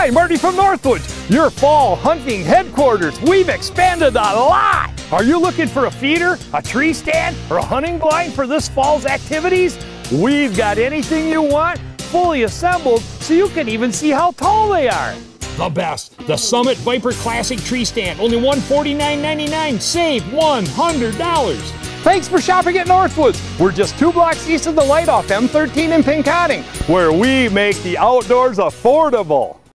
Hi, Marty from Northwoods, your fall hunting headquarters. We've expanded a lot. Are you looking for a feeder, a tree stand, or a hunting blind for this fall's activities? We've got anything you want, fully assembled, so you can even see how tall they are. The best, the Summit Viper Classic Tree Stand, only $149.99, save $100. Thanks for shopping at Northwoods. We're just 2 blocks east of the light off M13 in Pinconning, where we make the outdoors affordable.